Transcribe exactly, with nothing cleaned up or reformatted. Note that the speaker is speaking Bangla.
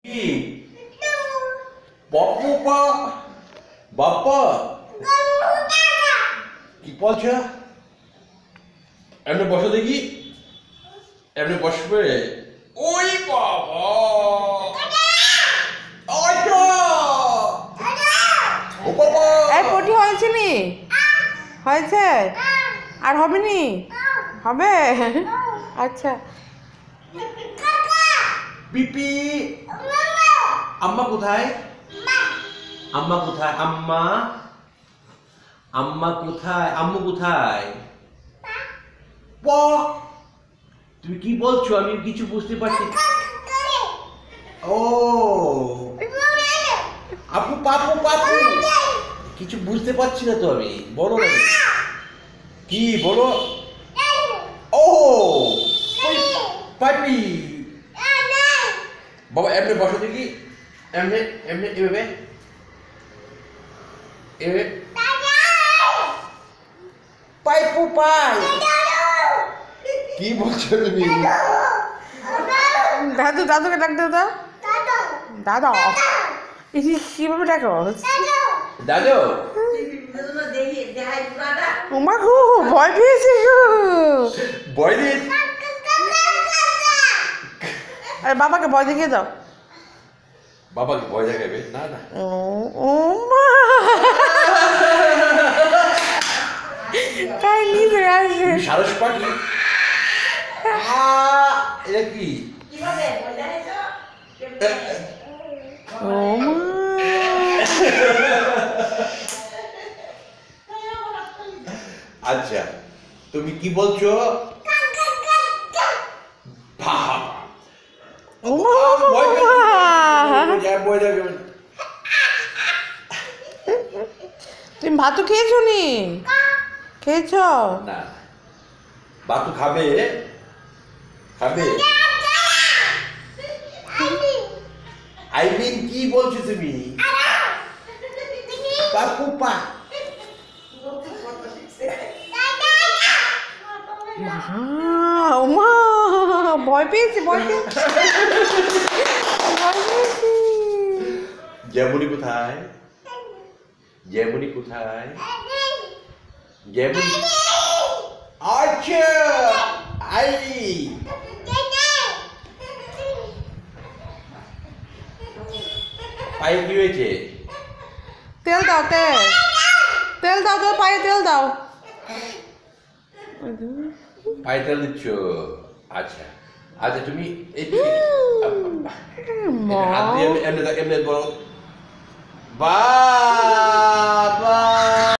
কি বাপু পা বাপ্পা কি বলছো? এমনি বসো দেখি, এমনি বসবে। ওই বাবা ও বাবা এই পটি হয়েছে নি? হয়েছে? আর হবে নি? হবে? আচ্ছা। পিপি আম্মা কোথায়? আম্মা কোথায়? আম্মা আম্মা কোথায়? আম্মু কোথায়? প তুমি কি বলছো? আমি কিছু বুঝতে পারছি। ও আপু পাপু পাপু কিছু বুঝতে পারছি না তো আমি। বলো না কি বলো। ও পাপি বাবা এমনি বসো দেখি, এমনি এমনি এভাবে এভাবে পাইপু পাই। কি বলছো তুমি? দাদু দাদুকে ডাক দাও। দাদা কিভাবে ডাকো? দাদু ওমা গো ভয় পেয়েছে গো। ভয় দিয়ে আরে বাবাকে ভয় দেখিয়ে দাও। বাবাকে ভয় দেখাবে না না। ও ও মা তাই নিজে আসে সারস পাখি। এটা কি? ও মা আচ্ছা তুমি কি বলছো? ও মা তুমি ভাতও খেয়েছো নি? খেয়েছো? না বাতু খাবে খাবে। আই মিন কি বলছো তুমি? পাপু পা মা ও মা ভয় পেয়েছি ভয় পেয়েছি ভয় পেয়েছি। জ্যামনি কোথায়? জ্যামনি কোথায়? জ্যামনি আচ্ছা আই পায়ে কি হয়েছে? তেল দাও তেল তেল দাও তো পায়ে তেল দাও। পায়ে তেল দিচ্ছ? আচ্ছা আচ্ছা তুমি এই হাত দিয়ে এমনি এমনি বলো বা